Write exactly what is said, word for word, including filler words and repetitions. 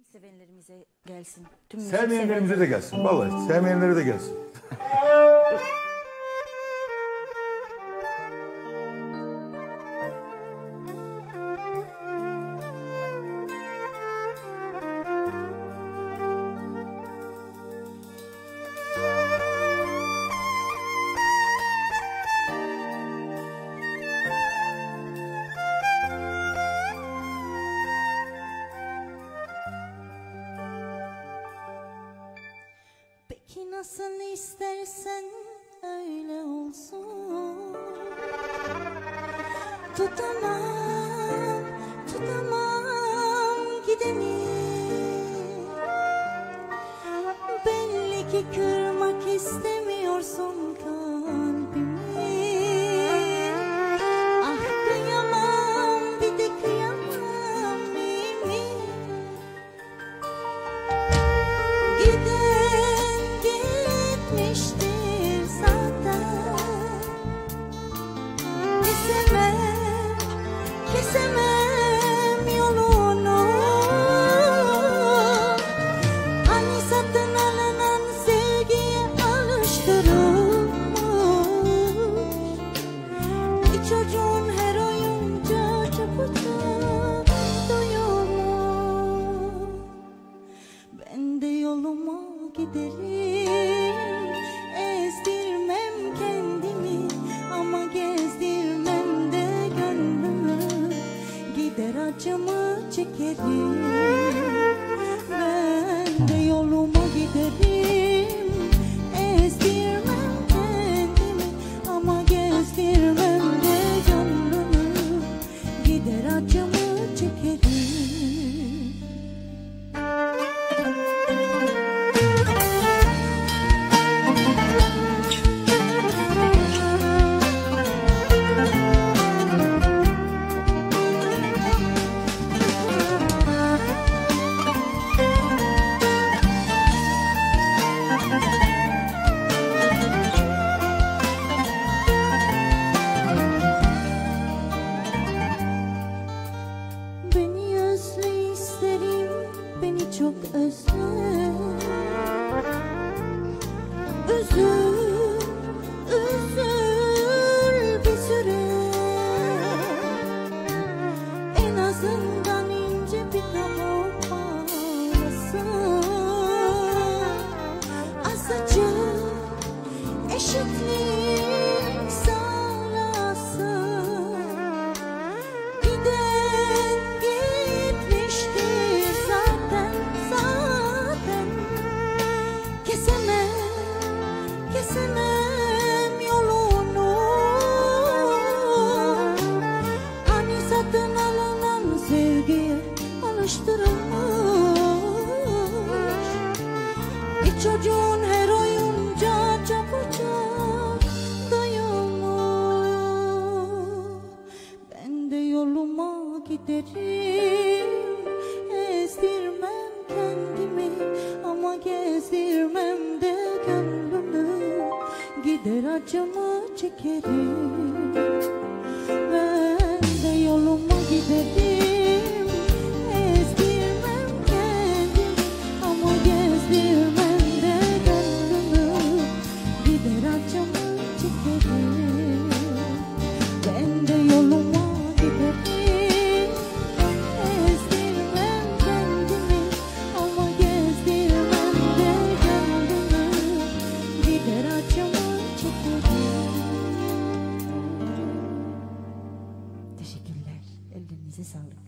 sevenlerimize gelsin. Tüm müzik Sevmeyenlerimize de gelsin. Vallahi sevmeyenlere de gelsin. Peki nasıl istersen öyle olsun. Tutamam, tutamam gideni. Belli ki kırmak istemiyorsun kalbimi. Ah kıyamam, bir de kıyamam mimi. Giden gitmiştir zaten. Kesemem, kesemem yolunu. Hani satın alınan sevgiye alıştırılmış. Bir çocuğun her oyuncağı çabucak doyuyor. Ben de yoluma giderim, ezdirmem kendimi ama gezdirmem de gönlümü. Gider acımı çekerim, ben de yoluma giderim, ezdirmem kendimi ama gezdirmem de gönlümü. Gider acımı çekerim. Beni özle isterim, beni çok özle. Üzül, üzül bir süre. En azından ince bir tabak bağlasın. Azıcık eşitlik sağlasın. Giden gitmiştir zaten, zaten. Kesemem, kesemem yolunu. Hani satın alınan sevgiye alıştırılmış. Bir çocuğun her oyuncağı çabucak doyuyor. Ben de yoluma giderim, ezdirmem kendimi ama gezdirmem de gönlümü. Gider acımı çekerim, ben de yoluma giderim, ezdirmem kendimi ama gezdirmem de gönlümü. Gider acımı çekerim, ben de yoluma giderim, ezdirmem kendimi ama gezdirmem de gönlümü. Gider acımı çekerim. Teşekkürler. Ellerinize sağlık.